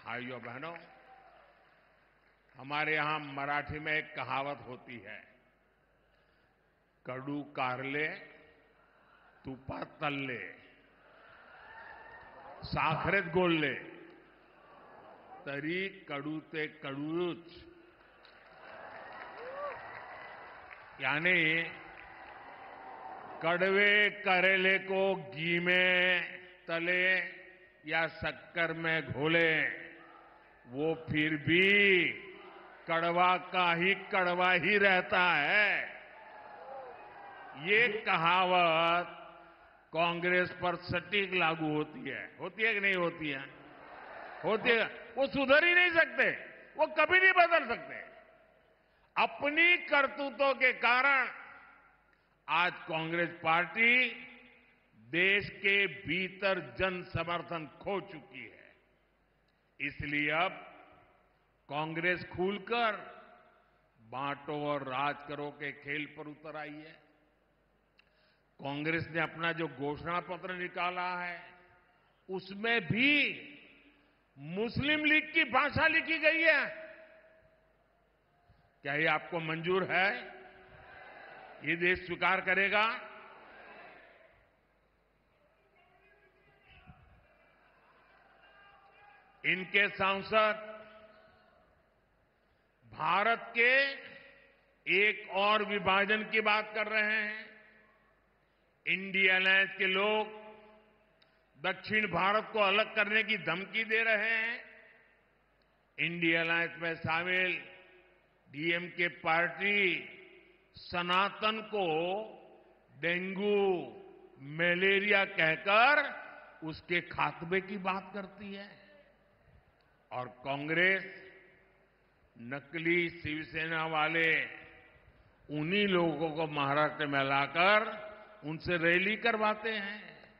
भाइयों बहनों, हमारे यहां मराठी में एक कहावत होती है, कडू कारले तुपात तळले, साखरेत गोळले तरी कडू ते कडूच. यानी कड़वे करेले को घी में तले या शक्कर में घोले, वो फिर भी कड़वा का ही कड़वा ही रहता है. ये कहावत कांग्रेस पर सटीक लागू होती है कि नहीं होती है? होती है. वो सुधर ही नहीं सकते, वो कभी नहीं बदल सकते. अपनी करतूतों के कारण आज कांग्रेस पार्टी देश के भीतर जन समर्थन खो चुकी है. इसलिए अब कांग्रेस खुलकर बांटो और राज करो के खेल पर उतर आई है. कांग्रेस ने अपना जो घोषणा पत्र निकाला है, उसमें भी मुस्लिम लीग की भाषा लिखी गई है. क्या ये आपको मंजूर है? ये देश स्वीकार करेगा? इनके सांसद भारत के एक और विभाजन की बात कर रहे हैं. इंडिया अलायंस के लोग दक्षिण भारत को अलग करने की धमकी दे रहे हैं. इंडिया अलायंस में शामिल डीएमके पार्टी सनातन को डेंगू, मलेरिया कहकर उसके खात्मे की बात करती है. और कांग्रेस नकली शिवसेना वाले उन्हीं लोगों को महाराष्ट्र में लाकर उनसे रैली करवाते हैं.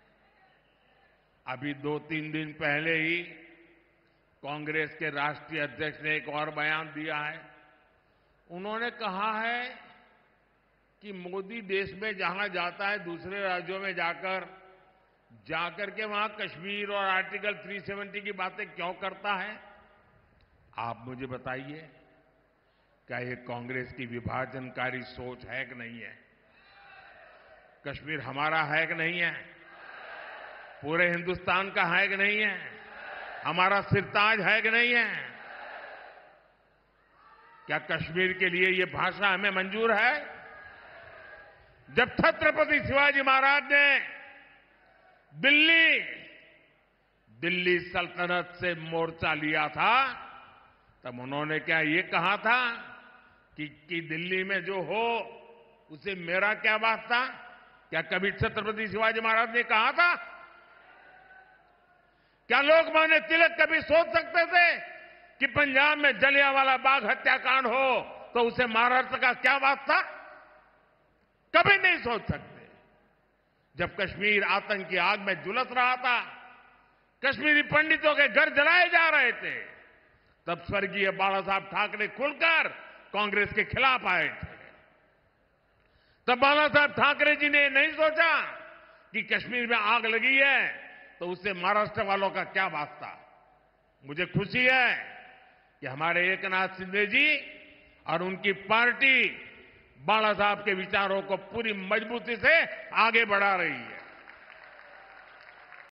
अभी 2-3 दिन पहले ही कांग्रेस के राष्ट्रीय अध्यक्ष ने एक और बयान दिया है. उन्होंने कहा है कि मोदी देश में जहां जाता है, दूसरे राज्यों में जाकर के वहां कश्मीर और आर्टिकल 370 की बातें क्यों करता है. आप मुझे बताइए, क्या ये कांग्रेस की विभाजनकारी सोच है कि नहीं है? कश्मीर हमारा है कि नहीं है? पूरे हिंदुस्तान का है कि नहीं है? हमारा सिरताज है कि नहीं है? क्या कश्मीर के लिए ये भाषा हमें मंजूर है? जब छत्रपति शिवाजी महाराज ने दिल्ली सल्तनत से मोर्चा लिया था, तब उन्होंने क्या ये कहा था कि दिल्ली में जो हो उसे मेरा क्या वास्ता? क्या कभी छत्रपति शिवाजी महाराज ने कहा था? क्या लोकमान्य तिलक कभी सोच सकते थे कि पंजाब में जलियांवाला बाग हत्याकांड हो तो उसे महाराष्ट्र का क्या वास्ता? कभी नहीं सोच सकते. जब कश्मीर आतंक की आग में झुलस रहा था, कश्मीरी पंडितों के घर जलाए जा रहे थे, तब स्वर्गीय बाला साहब ठाकरे खुलकर कांग्रेस के खिलाफ आए थे. तब बाला साहब ठाकरे जी ने नहीं सोचा कि कश्मीर में आग लगी है तो उससे महाराष्ट्र वालों का क्या वास्ता. मुझे खुशी है कि हमारे एकनाथ शिंदे जी और उनकी पार्टी बाला साहब के विचारों को पूरी मजबूती से आगे बढ़ा रही है.